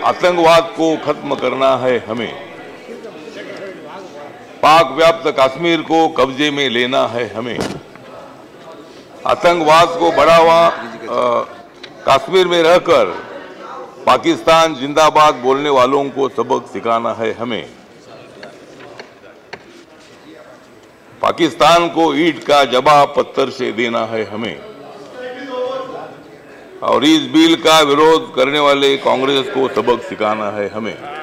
आतंकवाद को खत्म करना है हमें। पाक व्याप्त कश्मीर को कब्जे में लेना है हमें। आतंकवाद को बढ़ावा कश्मीर में रहकर पाकिस्तान जिंदाबाद बोलने वालों को सबक सिखाना है हमें। पाकिस्तान को ईंट का जवाब पत्थर से देना है हमें। और इस बिल का विरोध करने वाले कांग्रेस को सबक सिखाना है हमें।